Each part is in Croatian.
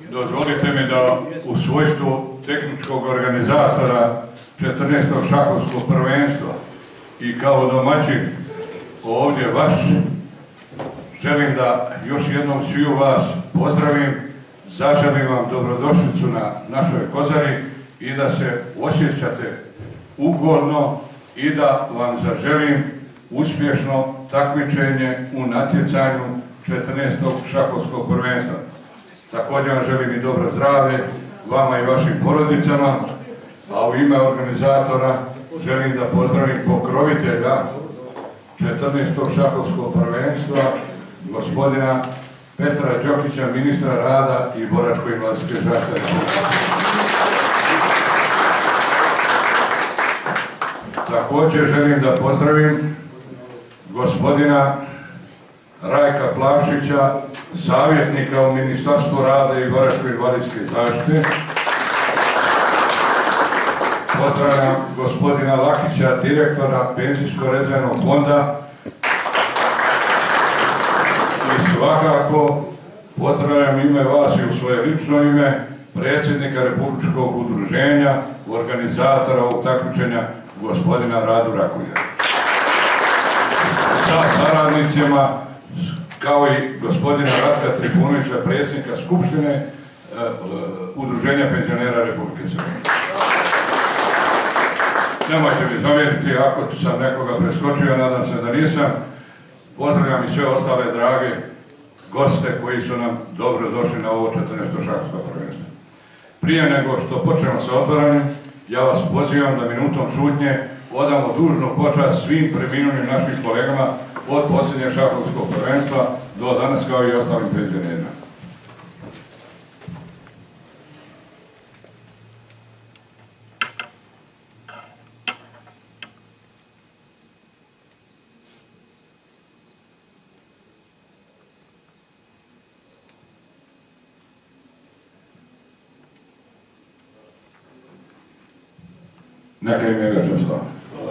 Dozvolite mi da u svojstvu tehničkog organizatora 14. šahovskog prvenstva i kao domaćin ovdje vaš, želim da još jednom sviju vas pozdravim, zaželim vam dobrodošlicu na našoj Kozari i da se osjećate ugodno i da vam zaželim uspješno takmičenje u natjecanju 14. šahovskog prvenstva. Također vam želim i dobro zdravlje vama i vašim porodicama, a u ime organizatora želim da pozdravim pokrovitelja 14. šahovskog prvenstva, gospodina Petra Đokića, ministra rada i boračko-invalidske zaštite. Također želim da pozdravim gospodina Rajka Plavšića, savjetnika u Ministarstvu rada i boračko-invalidske zaštite. Pozdravljam gospodina Lakića, direktora Penzijsko-rezervnog fonda. I svakako pozdravljam ime vas i u svoje lično ime predsjednika Republičkog udruženja, organizatora ovog takmičenja, gospodina Radu Rakulja. Sa saradnicima, kao i gospodina Ratka Trifunovića, predsjednika Skupštine Udruženja penzionera Republike Srbije. Nemojte mi zamjeriti ako sam nekoga preskočio, nadam se da nisam. Pozdravljam i sve ostale drage goste koji su nam dobro došli na ovo 14. šahovsko prvenstvo. Prije nego što počnemo sa otvaranjem, ja vas pozivam da minutom šutnje odamo dužnu počast svim preminulim našim kolegama od posljednje šahovskog prvenstva do danas, kao i ostalim penzionerima. Neka im je večer slava.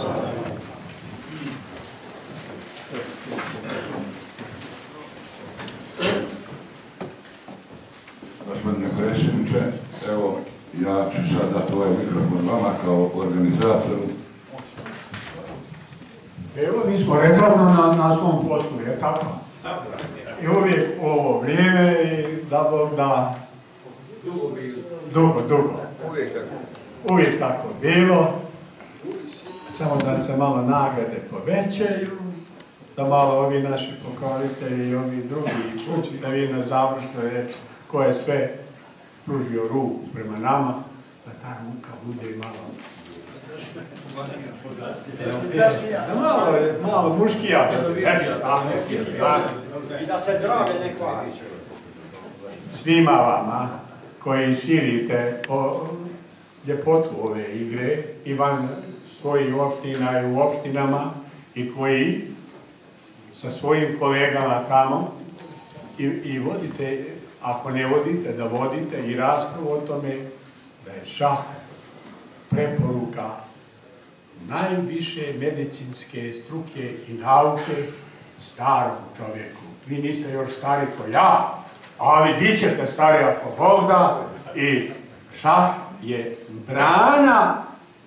Gospodine predsjedniče, evo, ja ću sad dati ovaj mikrofon vama kao organizatoru. Evo, mi smo redovno na svom poslu, je tako? I uvijek ovo vrijeme i da Bog da dugo. Uvijek tako bilo. Samo da se malo nagrade povećaju, da malo ovi naši pokrovitelji i ovi drugi čući, da vi na završnoj reći ko je sve pružio ruku prema nama, da ta ruka bude malo muškija. I da se zdravlje ne kvari. Svima vama koji širite ljepotu ove igre i van svojih opština i u opštinama i koji sa svojim kolegama tamo i vodite, ako ne vodite, da vodite i raspravu o tome da je šah preporuka najviše medicinske struke i nauke starom čovjeku. Vi niste još stari ko ja, ali bit ćete stari ako Bog da, i šah je brana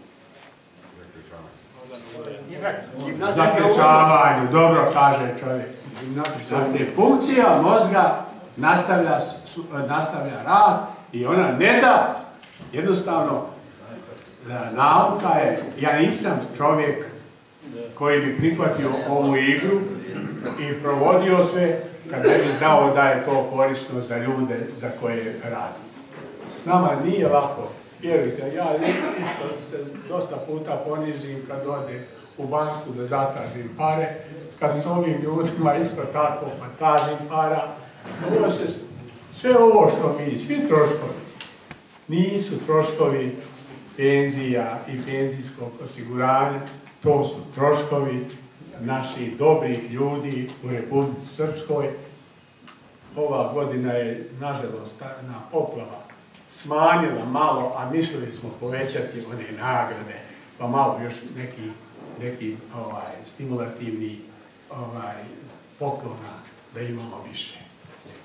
zaključavanju, dobro kaže čovjek. Dakle, funkcija mozga nastavlja rad i ona ne da, jednostavno, nauka je, ja nisam čovjek koji bi prihvatio ovu igru i provodio sve kad ne bi znao da je to korisno za ljude za koje radim. Nama nije lako, vjerujte, ja isto se dosta puta ponizim kad ode u banku da zatražim pare, kad s ovim ljudima isto tako pa tražim para. Sve ovo što mi, svi troškovi, nisu troškovi penzija i penzijskog osiguranja, to su troškovi naših dobrih ljudi u Republici Srpskoj. Ova godina je, nažalost, na poplava smanjila malo, a mislili smo povećati one nagrade, pa malo još neki stimulativni poklona da imamo više.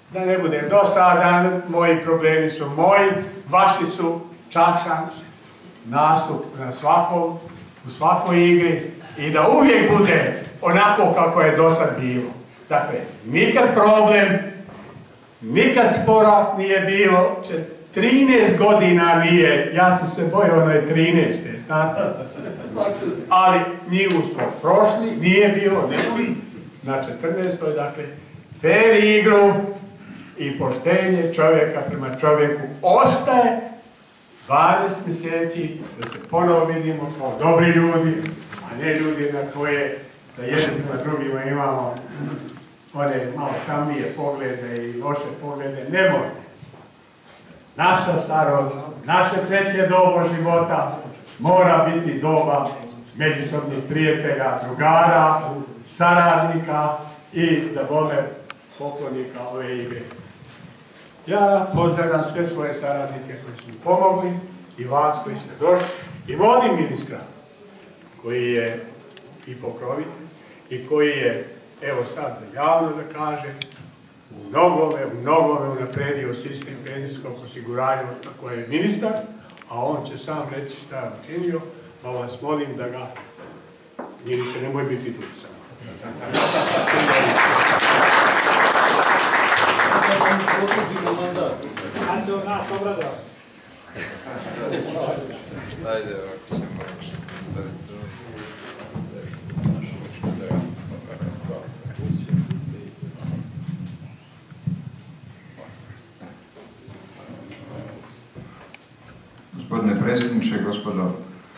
Da ne budem dosadan, moji problemi su moji, vaši su časan nastup u svakoj igri i da uvijek bude onako kako je do sad bilo. Dakle, nikad problem, nikad spora nije bilo, 13 godina nije, ja sam se bojao onoj 13. znate, ali njivu smo prošli, nije bilo, na 14. dakle, fair igru i poštenje čovjeka prema čovjeku ostaje 12 mjeseci da se ponovo vidimo kao dobri ljudi, a ne ljudi na koje da jednim na drugima imamo one malo tamnije poglede i loše poglede. Nemojte. Naša starost, naše treće doba života mora biti doba međusobnih prijatelja, drugara, saradnika i da bome poklonika ove igre. Ja pozdravljam sve svoje saradnike koji su mi pomogli i vas koji ste došli i molim ministra koji je i pokrovitelj i koji je, evo sad javno da kažem, u mnogome unapredio sistem penzijskog osiguranja kako je ministar, a on će sam reći šta je učinio, pa vas molim da ga, ministre, nemoj biti tu samo. Ajde, ovako ćemo staviti. Gospodine predsjedniče, gospodo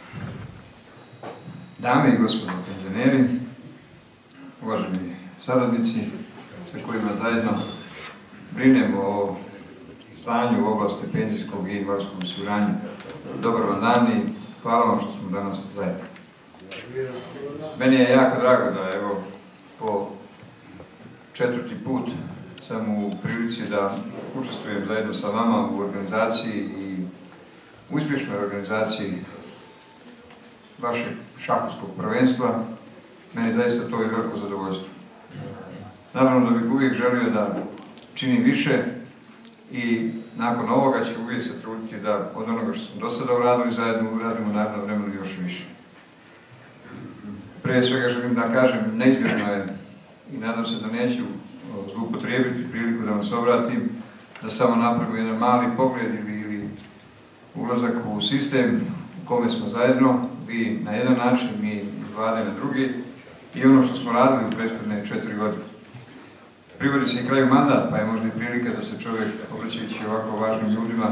dame i gospodo penzioneri, uvaženi saradnici sa kojima zajedno brinemo o stanju u oblasti penzijskog i invalidskog osiguranja. Dobar vam dan i hvala vam što smo danas zajedno. Meni je jako drago da evo po 4. put sam u prilici da učestvujem zajedno sa vama u organizaciji i uspješnoj organizaciji vašeg šahovskog prvenstva. Meni zaista to je veliko zadovoljstvo. Naravno da bih uvijek želio da činim više i nakon ovoga ću uvijek se truditi da od onoga što smo do sada uradili zajedno uradimo naravno vremenu još više. Prije svega želim da kažem, neizbježno je i nadam se da neću zloupotrijebiti priliku da vam se obratim, da samo napravimo jedan mali pogled ili ulazak u sistem u kome smo zajedno, vi na jedan način, mi iz vlade na drugi, i ono što smo radili u prethodne 4 godine. Privodi se i kraju mandat, pa je možda i prilika da se čovjek, obraćajući ovako važnim ljudima,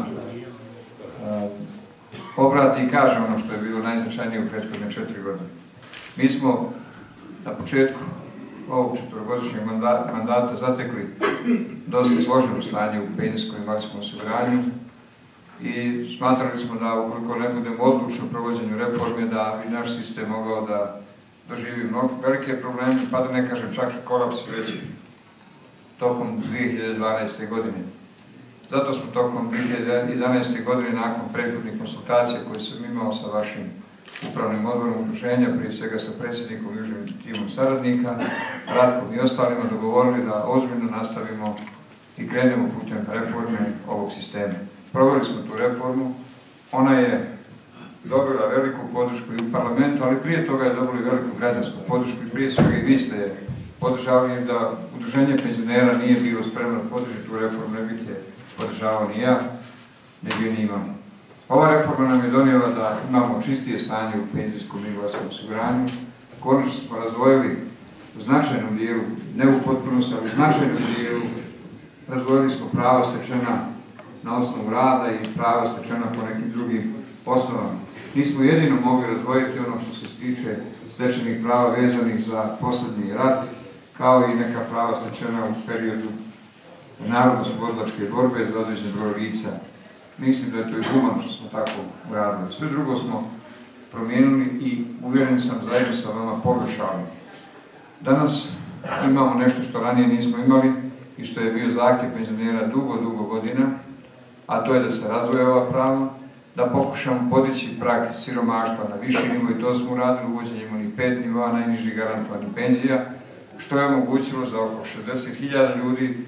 obrati i kaže ono što je bilo najznačajnije u prethodne 4 godine. Mi smo na početku ovog 4-godišnjeg mandata zatekli dosta složeno stanje u penzijskom i invalidskom osiguranju i smatrali smo da ukoliko ne budemo odlučni u provođenju reforme, da bi naš sistem mogao da doživi velike probleme, pa da ne kažem čak i kolaps već tokom 2012. godine. Zato smo tokom 2011. godine, nakon prethodnih konsultacija koje sam imao sa vašim upravnim odborom udruženja, prije svega sa predsjednikom i užim timom saradnika, Ratkom i ostalima, dogovorili da ozbiljno nastavimo i krenemo putem reforme ovog sistema. Proveli smo tu reformu, ona je dobila veliku podršku i u parlamentu, ali prije toga je dobila veliku građansku podršku i prije svega i vi ste je podržavali da udruženje penzionera nije bilo spremno podržati tu reformu, ne bih je podržavao ni ja, ne bi ni imao. Ova reforma nam je donijela da imamo čistije stanje u penzijskom i invalidskom osiguranju. Konačno smo razdvojili u značajnom dijelu, ne u potpunosti, ali u značajnom dijelu, razdvojili smo prava stečena na osnovu rada i prava stečena po nekim drugim osnovama. Nismo jedino mogli razdvojiti ono što se tiče stečenih prava vezanih za posljednji rat, kao i neka prava stečena u periodu narodno-oslobodilačke borbe za određen broj lica. Mislim da je to i humano što smo tako uradili. Sve drugo smo promijenili i uvjeren sam zajedno sa vama poboljšali. Danas imamo nešto što ranije nismo imali i što je bio zahtjev penzionera dugo godina, a to je da se razdvoje ova prava, da pokušamo podići prag siromaštva na viši nivo i to smo uradili uvođenjem onih 5 nivoa najnižih garantovanih penzija, što je omogućilo za oko 60.000 ljudi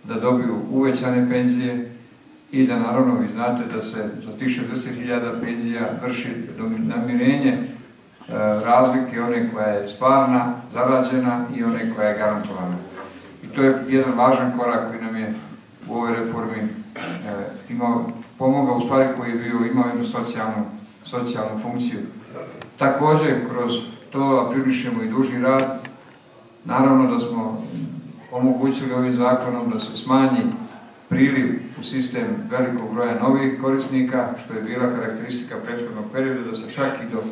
da dobiju uvećane penzije i da naravno vi znate da se za tih 60.000 penzija vrši namirenje razlike, one koja je stvarna, zarađena i one koja je garantovana. I to je jedan važan korak koji nam je u ovoj reformi pomogao, u stvari koji je imao jednu socijalnu funkciju. Također, kroz to afirmišemo i dužni rad. Naravno da smo omogućili ovim zakonom da se smanji priliv u sistem velikog broja novih korisnika, što je bila karakteristika prethodnog perioda, da se čak i do,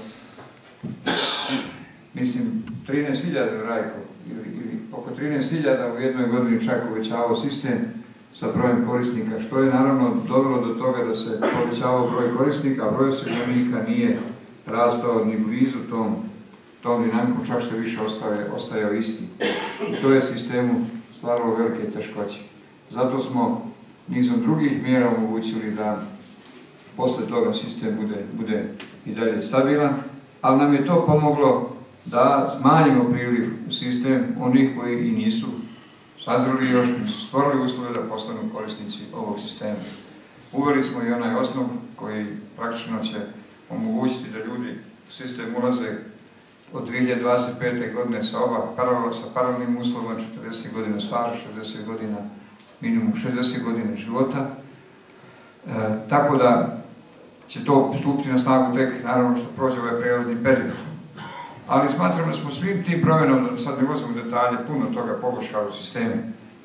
mislim, 13.000 Rajko, ili oko 13.000 u jednoj godini čak uvećavao sistem sa brojem korisnika, što je naravno dovelo do toga da se povećavao broj korisnika, a broj osiguranika nije rastao ni blizu tom dinamiku, čak što više ostajao isti. I to je sistemu stvaralo velike teškoće. Zato smo nizom drugih mjera omogućili da posle toga sistem bude i dalje stabilan, ali nam je to pomoglo da smanjimo priliv u sistem onih koji i nisu sazreli još, nisu stvorili uslove da postanu korisnici ovog sistema. Uveli smo i onaj osnov koji praktično će omogućiti da ljudi u sistem ulaze od 2025. godine sa paralelnim uslovima, 40 godina staža, 60 godina minimum 60 godina života. Tako da će to stupiti na snagu tek, naravno što prođe ovaj prelazni period. Ali smatram da smo svim tim promjenama, da sad ne ulazimo u detalje, puno toga poboljšali u sistemu.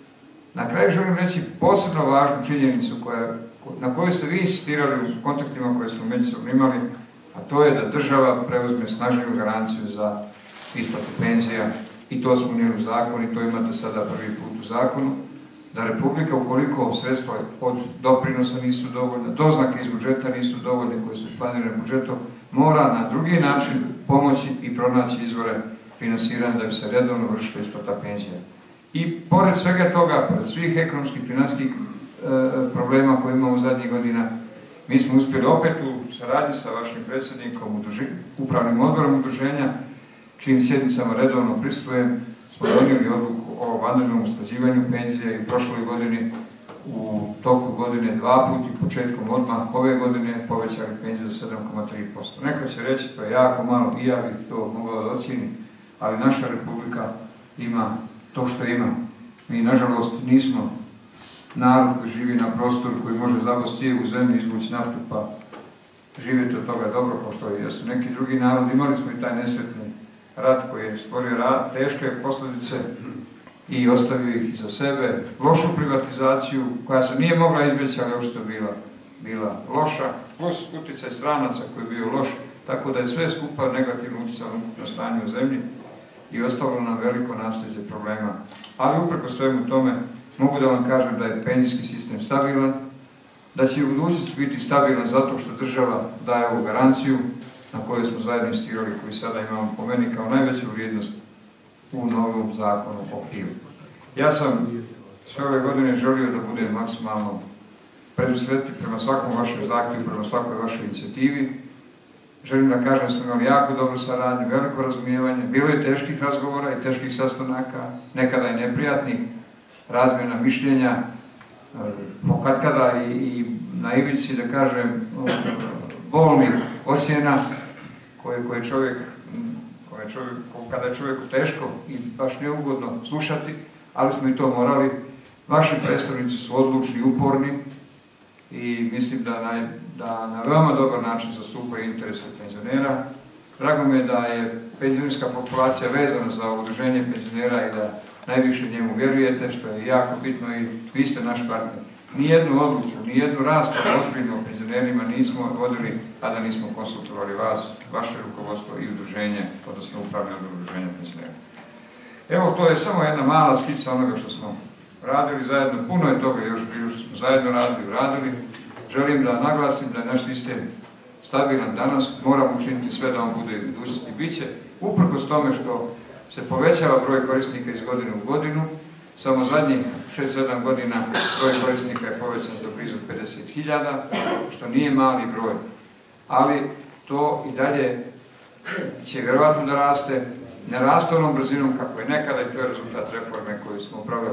Na kraju želim reći posebno važnu činjenicu na kojoj ste vi insistirali u kontaktima koje smo međusobno imali, a to je da država preuzme snažniju garanciju za isplatu penzija, i to smo unijeli u zakon i to imate sada prvi put u zakonu, da Republika, ukoliko sredstva od doprinosa nisu dovoljne, doznake iz budžeta nisu dovoljne koje su planirane budžetom, mora na drugi način pomoći i pronaći izvore finansiranja da bi se redovno vršila isplata penzija. I pored svega toga, pored svih ekonomskih i financijskih problema koje imamo zadnjih godina, mi smo uspjeli opet u saradnji sa vašim predsjednikom, upravnim odborom udruženja, čijim sjednicama redovno prisustvujem, smo donijeli odluku o vanrednom usklađivanju penzija i u prošloj godini, u toku godine 2 puta i početkom odmah ove godine povećali penzije za 7,3%. Neko će reći to je jako malo i ja bih to mogao da ocijenim, ali naša Republika ima to što ima. Mi, nažalost, nismo narod koji živi na prostoru koji može zabosti u zemlji, izvući naftu pa živjeti od toga dobro, kao što jesu neki drugi narod. Imali smo i taj nesretni rat koji je stvorio teške posljedice i ostavio ih iza sebe, lošu privatizaciju koja se nije mogla izbjeći, ali očito bila loša, plus utjecaj stranaca koji je bio loš, tako da je sve skupa negativno utjecalo na stanje u zemlji i ostalo nam veliko nasljeđe problema. Ali uprkos svemu tome mogu da vam kažem da je penzijski sistem stabilan, da će u budućnosti biti stabilan zato što država daje ovu garanciju na kojoj smo zajedno insistirali, koji sada imamo po meni kao najveću vrijednost u novom zakonu o PIO. Ja sam sve ove godine želio da budem maksimalno predusretljiv prema svakom vašem zahtjevu, prema svakoj vašoj inicijativi. Želim da kažem da smo imali jako dobru saradnju, veliko razumijevanje, bilo je teških razgovora i teških sastanaka, nekada i neprijatnih, razmjena mišljenja, katkada i na ivici, da kažem, bolnih ocjena kada je čovjeku teško i baš neugodno slušati, ali smo i to morali. Vaši predstavnici su odlučni, uporni i mislim da na veoma dobar način zastupaju interese penzionera. Drago mi je da je penzionerska populacija vezana za udruženje penzionera i da najviše njemu vjerujete, što je jako bitno i vi ste naš partner. Nijednu odluku, nijednu raspravu ozbiljno o penzionerima nismo vodili, a da nismo konsultovali vas, vaše rukovodstvo i udruženje, odnosno upravne udruženja penzionera. Evo, to je samo jedna mala skica onoga što smo radili zajedno. Puno je toga još bilo što smo zajedno radili. Želim da naglasim da je naš sistem stabilan danas. Moramo učiniti sve da on bude u budućnosti. Biće uprkos tome što se povećava broj korisnika iz godine u godinu. Samo zadnjih 6-7 godina broj korisnika je povećan za blizu 50.000, što nije mali broj. Ali to i dalje će vjerovatno da raste, ne raste onom brzinom kako je nekada i to je rezultat reforme koju smo upravili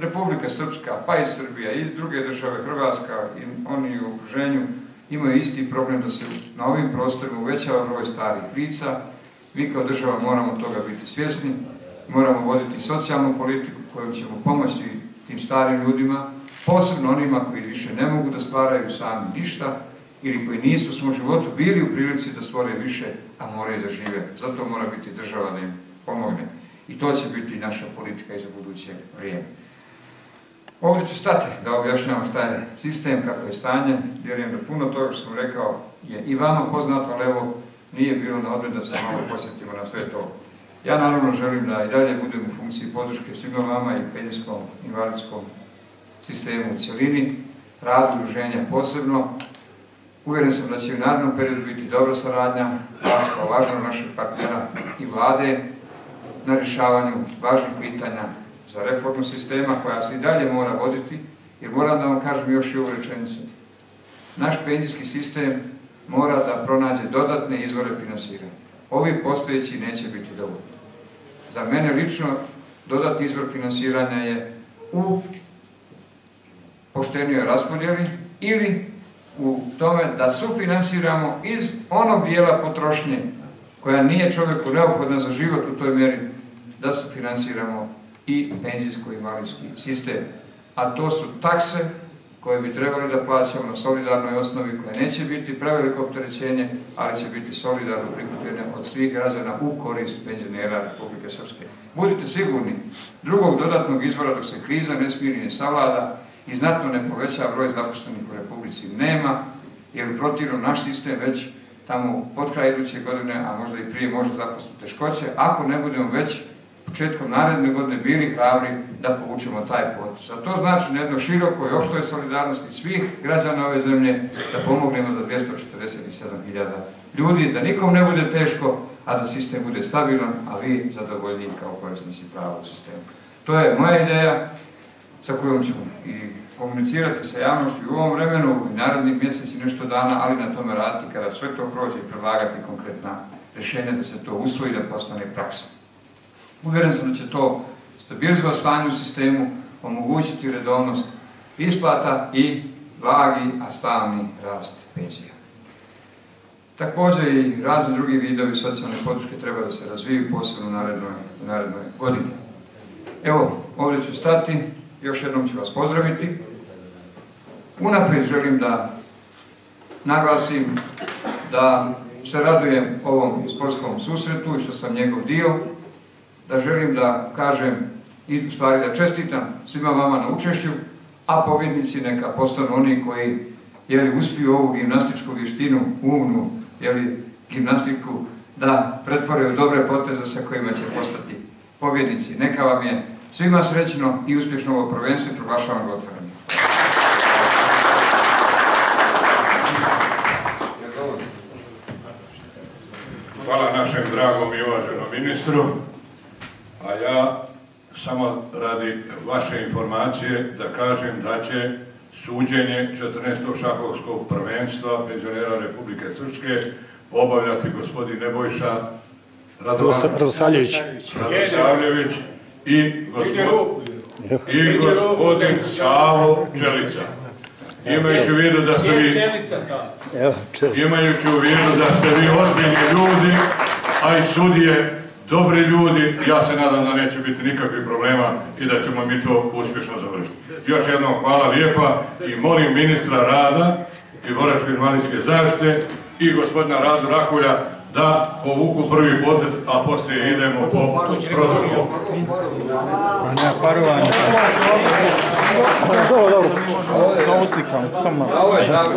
Republika Srpska, pa i Srbija i druge države, Hrvatska i oni u okruženju imaju isti problem da se na ovim prostorima uvećava broj starih lica. Mi kao država moramo toga biti svjesni, moramo voditi socijalnu politiku kojom ćemo pomoći tim starim ljudima, posebno onima koji više ne mogu da stvaraju sami ništa ili koji nisu u svom životu bili u prilici da stvore više, a moraju da žive. Zato mora biti država da im pomogne. I to će biti naša politika i za buduće vrijeme. Ovdje ću stati da objašnjavam šta je sistem, kako je stanje. Vjerujem da puno toga što sam rekao je i vama poznato, ali evo nije bilo na odmet da se malo posjetimo na sve to. Ja naravno želim da i dalje budem u funkciji podrške svima vama i penzijskom invalidskom sistemu u cjelini, radu udruženja posebno. Uvjeren sam da će u narednom periodu biti dobra saradnja vas kao važnog našeg partnera i vlade na rješavanju važnih pitanja za reformu sistema koja se i dalje mora voditi, jer moram da vam kažem još i ovu rečenicu. Naš penzijski sistem mora da pronađe dodatne izvore finansiranja. Ovi postojeći neće biti dovoljni. Za mene lično dodatni izvor finansiranja je u poštenijoj raspodjeli ili u tome da sufinansiramo iz onog dijela potrošnje koja nije čovjeku neophodna za život u toj mjeri, da sufinansiramo i penzijsko-invalidski sistem. A to su takse koje bi trebali da plaćamo na solidarnoj osnovi, koje neće biti preveliko opterećenje, ali će biti solidarno prikupljene od svih građana u korist penzionera Republike Srpske. Budite sigurni, drugog dodatnog izvora dok se kriza ne smiri ne savlada i znatno ne poveća broj zaposlenih u Republici nema, jer u protivnom naš sistem već tamo pod kraj iduće godine, a možda i prije može zaposliti teškoće, ako ne budemo već početkom naredne godine bili hrabri da povučemo taj potez. A to znači na jednoj širokoj opštoj solidarnosti svih građana ove zemlje da pomognemo za 247.000 ljudi, da nikom ne bude teško, a da sistem bude stabilan, a vi zadovoljni kao korisnici prava u sistemu. To je moja ideja sa kojom ću i komunicirati sa javnošću u ovom vremenu, i narednih mjeseci nešto dana, ali na tome raditi kada sve to prođe i predlagati konkretna rješenja da se to usvoji, da postane praksa. Uvjeren sam da će to stabilizovati stanje u sistemu, omogućiti redovnost isplata i blagi, a stalni rast penzija. Također i razni drugi vidovi socijalne podrške treba da se razviju posebno u narednoj godini. Evo, ovdje ću stati, još jednom ću vas pozdraviti. Unaprijed želim da naglasim da se radujem ovom sportskom susretu i što sam njegov dio, da želim da kažem i u stvari da čestitam svima vama na učešću, a pobjednici neka postanu oni koji uspiju ovu gimnastičku vještinu, umnu gimnastiku da pretvore u dobre poteze sa kojima će postati pobjednici. Neka vam je svima srećno i uspješno ovo prvenstvo i proglašavam ga otvorenim. Hvala našem dragom i uvaženom ministru. A ja samo radi vaše informacije da kažem da će suđenje 14. šahovskog prvenstva penzionera Republike Srpske obavljati gospodin Nebojša Radosavljević i gospodin Savo Čelica. Imajući u vidu da ste vi ozbiljni ljudi, a i sudije dobri ljudi, ja se nadam da neće biti nikakvih problema i da ćemo mi to uspješno završiti. Još jednom hvala lijepa i molim ministra rada i boračko-invalidske zaštite i gospodina Radu Rakulja da povuku prvi potez, a poslije idemo po protokolu. A ne, parovanje. Dobro. Da uslikam, samo malo. Ovo je David.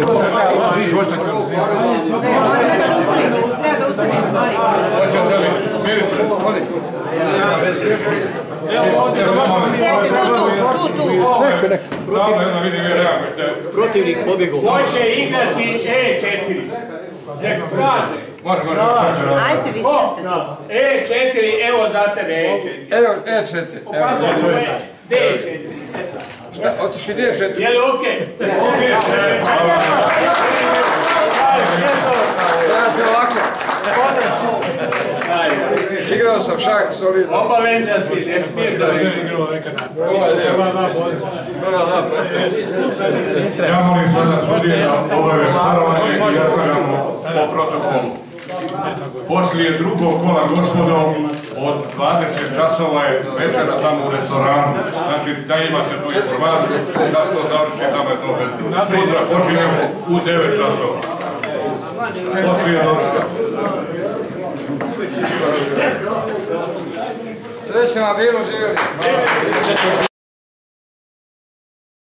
Hoćete li, ministre? Davno jedno vidim je reagujete. Protivnik pobjegao. Hoće igrati E4. Nek kaže. Ajte, vi sete. E4, evo za tebe E4. Evo, E4. D4. Šta, otiši D4? Je li okej? Ja se ovako. Igrao sam šah ipak solidno. Obavezan si, ne smiješ da Ja molim sada sudije da obave parovanje i nastavljamo po protokolu. Poslije drugog kola, gospodo, od 20 časova je večera tamo u restoranu. Znači da imate tu informaciju, da se to završi tamo je to večera. Sutra počinjemo u 9 časova. Poslije doručka. Sve se vam bilo živjeli.